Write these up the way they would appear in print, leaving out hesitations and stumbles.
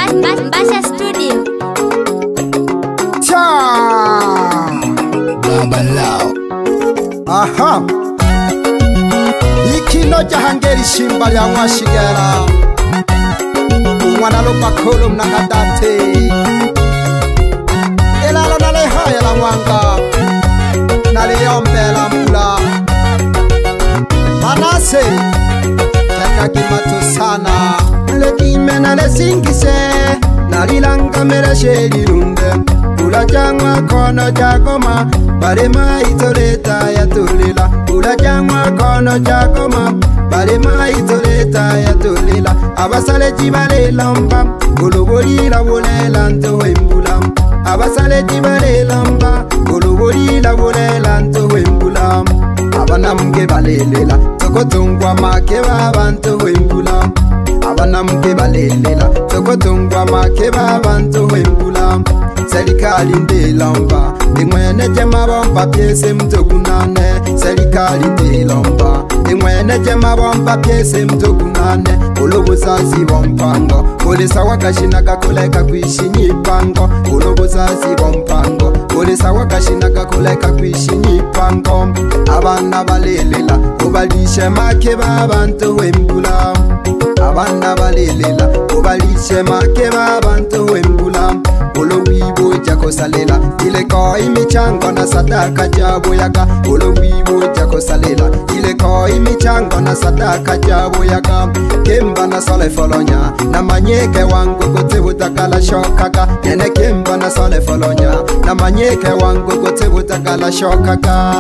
Mbasha Studio. Babalao. Aha. Ikino jahangeri shimba ya mwashigera. Umwana lupa kulu mnakadate. Elalo nalehaya la mwanga. Naliombela mula. Manase. Teka kimatu sana. Lekime nalesingise. Nalilanga mele shedilunde. Ula jangwa kono jagoma. Barema itoleta ya tulila. Ula jangwa kono jagoma. Barema itoleta ya tulila. Abasale jibale lamba. Ulubori la wulela ntuwembula. Abasale jibale lamba. Ulubori la wulela ntuwembula. Abana mge balelela. Tokotungwa make baba ntuwembula. Abana mge balelela. Tokotungwa make baba ntuwembula. Serikali ndilomba Ingwene jema bomba pyese mtokunane Serikali ndilomba Ingwene jema bomba pyese mtokunane Ulubuzazi bompango Ulisa wakashina kakuleka kuishi nyipango Ulubuzazi bompango Ulisa wakashina kakuleka kuishi nyipango Abana balelela Ubalishe make babantu wembula Abana balelela Ubalishe make babantu wembula Olowibo jako salela ile koi michango na sadaka jabo yaka Olowibo jako salela ile koi michango na sadaka jabo yaka Kemba na sole folonya na manyeke wangu kote utakala shokaka Nene kemba na sole folonya na manyeke wangu kote utakala shokaka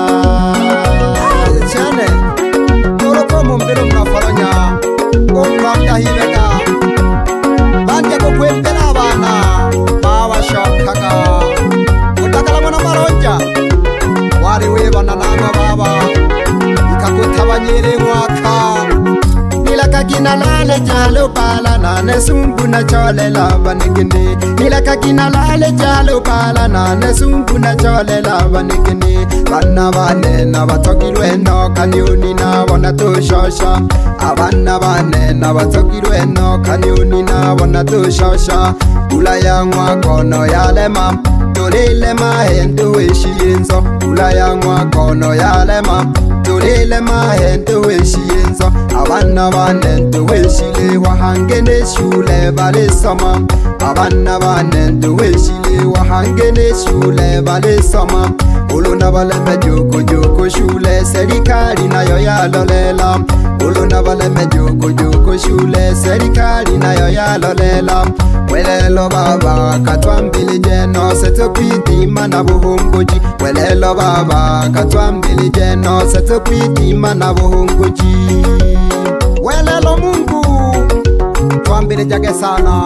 Chane Oloko mumbelo mna folonya Okamda hiveka Banje kukwembela bana Shokaka Utakala mwana maronja Wari webana nanga baba Ikakutabanyere mwaka Nilaka gina lale jalo pala Nane sumbu na chole laba nikini Nilaka gina lale jalo pala Nane sumbu na chole laba nikini Bana bane na batokirwe no Kanyuni na wana tushosha Abana bane na batokirwe no Kanyuni na wana tushosha Ula ya ngwa kono ya lema Tulile mahendu ishienzo Ula ya ngwa kono ya lema Tulile mahendu ishienzo Abana banendu ishile Wahangene shule bale sama Abana banendu ishile Wahangene shule bale sama Uluna baleme joko shule Serikali nayo ya lolela Uluna baleme joko shule Serikali nayo ya lolela Welelo baba katwambili jeno Seto kwitima na buhunguji Welelo baba katwambili jeno Seto kwitima na buhunguji Welelo mungu Twambili jage sana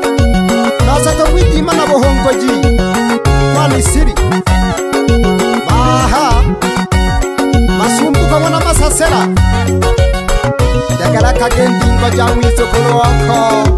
Na seto kwitima na buhunguji Kwani siri Aha Masumbu kwa wana masasela Jagala kagendi kwa jamwizo kuro wako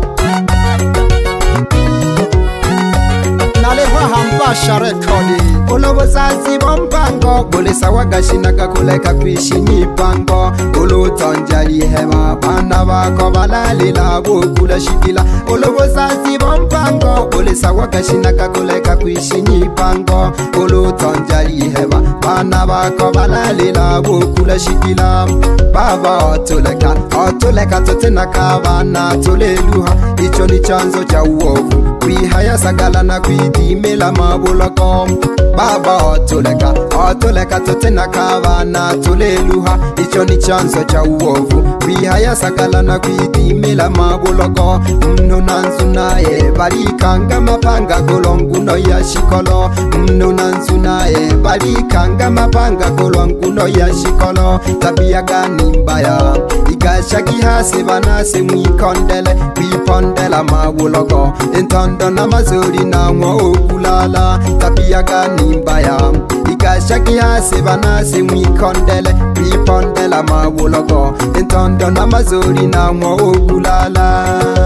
Nalewa hambasha rekodi Ulubuzazi bompango Bulisa wagashina kakuleka kuishi nyipango Ulutonjali hema Bana bako balalila Bukula shikila Ulubuzazi bompango Bulisa wagashina kakuleka kuishi nyipango Ulutonjali hema Bana bako balalila Bukula shikila Baba otuleka tutena kabana tuleluha Icho ni chanzo cha uovu Kwihaya sagala na kuidimela mabuloko Baba otuleka tutena kabana tuleluha Icho ni chanzo cha uovu Kwihaya sagala na kuidimela mabuloko Mnu nanzu nae balikanga mapanga golonguno ya shikolo Mnu nanzu nae balikanga mapanga golonguno ya shikolo Tabia gani mbaya Igasha kihasi banase mwikondele Wipondela mawulogo Intondo na mazuri na mwa okulala Tabia gani mbaya Igasha kihasi banase mwikondele Wipondela mawulogo Intondo na mazuri na mwa okulala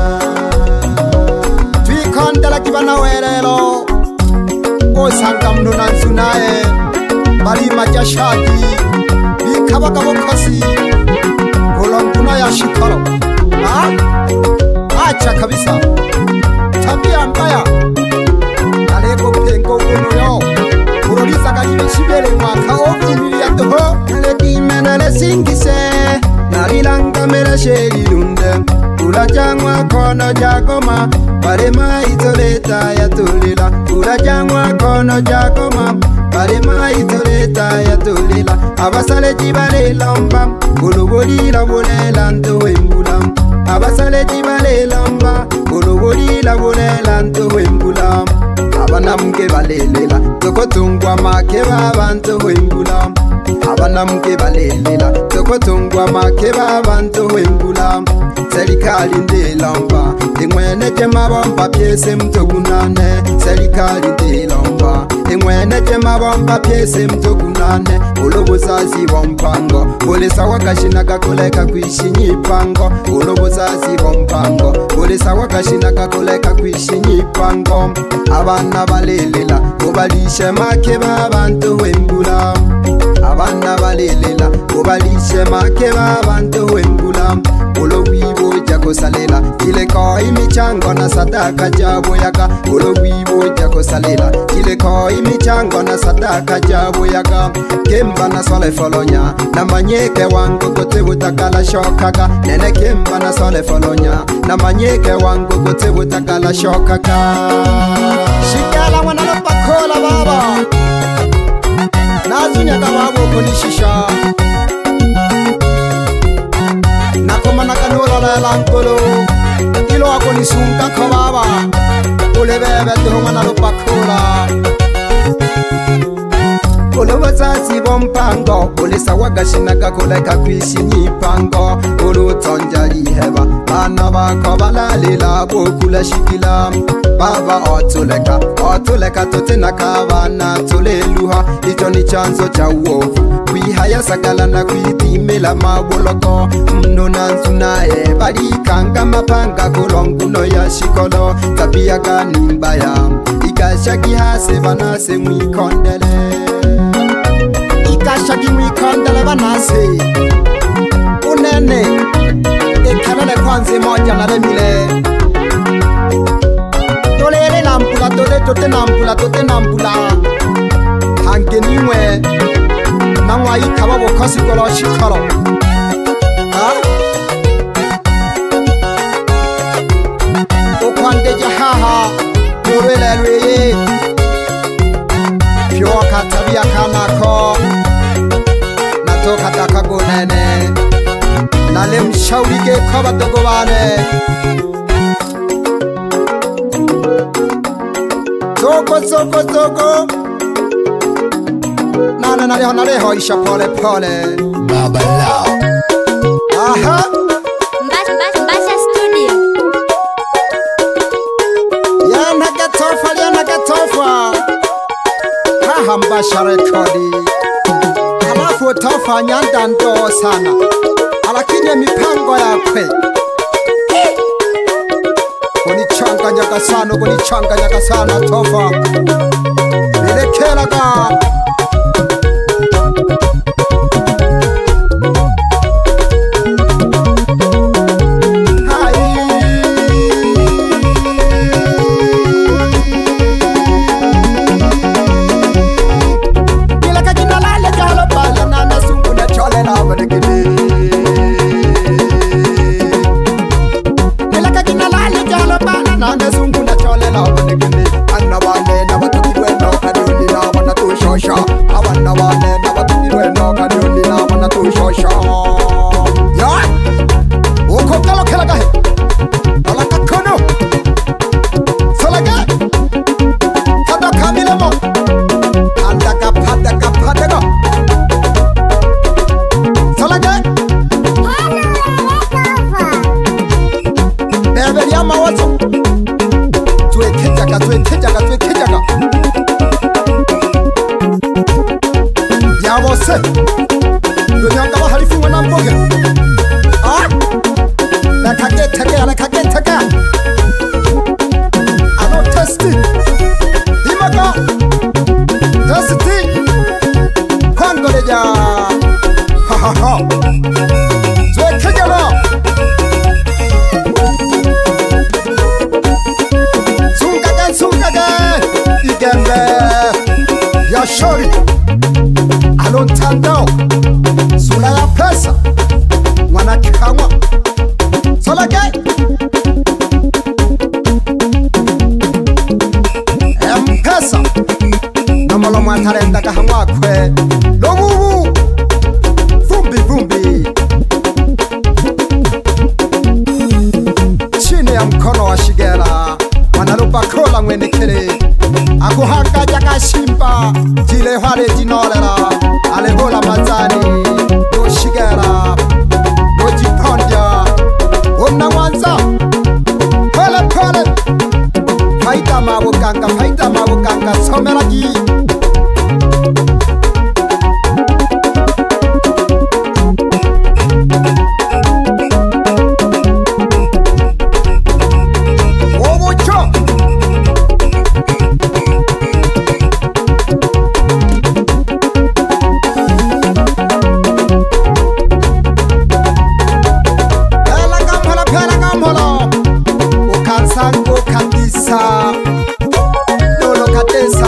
Twikondela kibana werelo Osanga mnu nanzu nae Bali majashaki Bikabaga bokosi Golonguno ya shikolo Acha kabisa Ulajangwa kono jagoma Parema itoleta ya tulila Ulajangwa kono jagoma Parema itoleta ya tulila Abasale jibale lomba Ulubuli la bulela ntuwembula Abasale jibale lomba Ulubuli la bulela ntuwembula Abana mke balelela Toko tungwa makeba bantu wembula Abana mke balelela Toko tungwa makeba bantu wembula Serikali ndelamba Ingwene jema bomba piese mtokunane Serikali ndelamba Ingwene jema bomba piese mtokunane Ulobuzazi bompango Ulisa wakashina kakuleka kuishinyi pango Ulobuzazi bompango Ulisa wakashina kakuleka kuishinyi pango Abana balelela Ubalishe makeba bantu wembula Abana balelela Ubalishe makeba bantu wembula Ulowibo jako salela Ile koi michango na sadaka jabo yaka Ulowibo jako salela Ile koi michango na sadaka jabo yaka Kemba na sole folonya Na manyeke wangu kote utakala shokaka Nene kemba na sole folonya Na manyeke wangu kote utakala shokaka Shikala wanalo pakola baba Nazunya kawabu kunishisha Nakoma nakanola la lankolo Ilo wako nisunga kababa Ulebebe tuhuma na lupakola Ulubazazi bompango Ulisa wagashina kakuleka kuishinyi pango Ulutonja liheba Bana bako balalila bokula shikila Baba otuleka totena kabana tuleluha Icho ni chanzo cha uovu Kuihaya sakala na kuitimila mabuloko Mnona nsunae Barikanga mapanga kulonguno ya shikolo Tabia gani mbaya Ikashaki hase banase mwikondele Ikashaki mwikondele banase Unene Ekalele kwanze moja na remile Tolele nampula tole tote nampula Hange niwe Nangwa ikawa bokosi kolo shikolo Okwande jahaha Murele lweye Pyo katabia kanako Natoka takago nene Nale mshaurige kwa batogo bane Toko Naleho isha pole pole Baba Lao Aha Mbasha studio Yana getofa Haha Mbasha rekodi Halafu tofa nyanda ndo sana Alakinye mipango ya kwe Kunichanganya sana tofa Nilekelaga Shorty, I don't tell no. kwe lobubu vumbi vumbi chini ya mkono wa Shigera Mwanalubakola mwenekele akuhanga jakashimba jile hwale jinolera alehola mazani no Shigera no jipondya omna mwanza pole pole faita mabukanga someragi sango katisa lolo katesa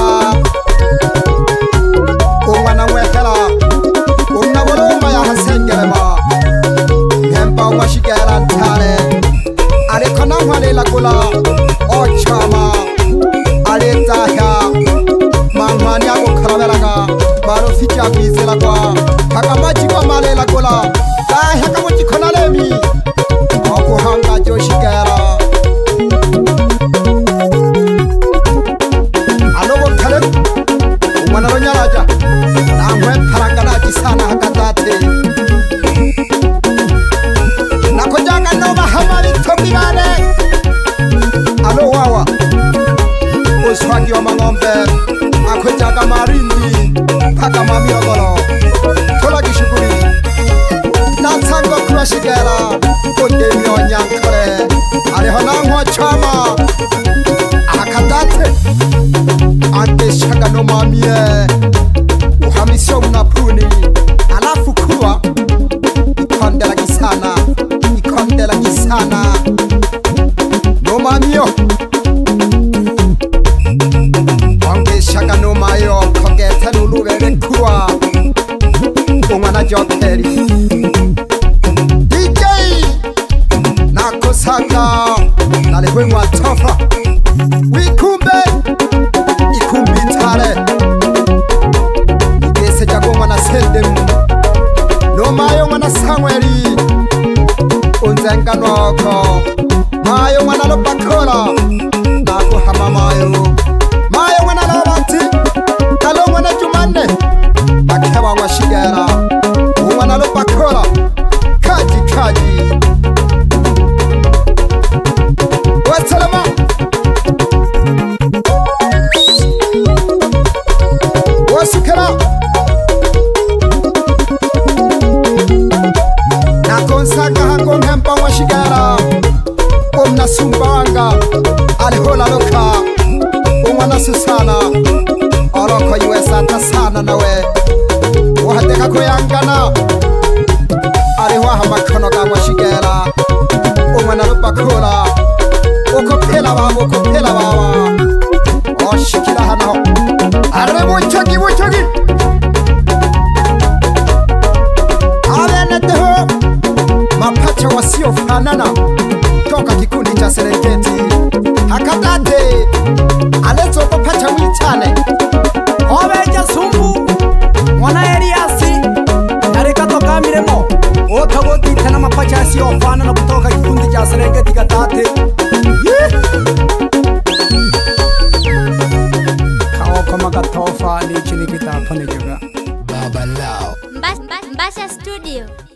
umwana mwekela umnaboloma ya hasengerema ngempa wa Shigera ntale ariko nankwalela kula ochama aletahya mankwani agokaraberaga barofitya kwizera kwa kakamaji kwa malela kula tahya kamujikona lemi akuhanga jo Shigera Mwanaronyaraja nangwe paranganaji sana hakatate nakojanga noma hamali tombigane alo wawa uswagi wa mangombe akojaga marindi paka mamiogolo tola gishuguri natsango kwa Shigera konde mionyankole aliho nangwa chama hakatate ante shaga no mamie uhamisio mnapuni alafu kuwa ikondela gisana no mamio ante shaga no mayo kogeta nulubere kuwa umwana jokeri DJ nakosanga nalehwe mwatofa wikumbe ikumbitare igese jagomwa na sendemu no mayo mwana Samueli unzenga noko mayo mwana Lubakola nako hama mayo mwana Labanti kalo mwana Jumane bakewa wa Shigera mwana Lubakola kaji wasalama wasukera nakonsaka hango ngempa wa Shigera omna sumbanga alihola loka umwana Susana oroko yuwesata sana nawe wahateka kuyangana alihuaha makono wa Shigera umwana Lubakola ukopela baba oshikira hano buchogi abeneteho mapacha wasiofanana toka kikundi cha Serengeti hakatate alezo pacha wichane obeja sumbu mwana Eliasi nareka toka miremo otagoti tena mapacha wasiofanana kutoka kikundi cha Serengeti katate kama katofa ni chini kita pone juga Mbasha Studio.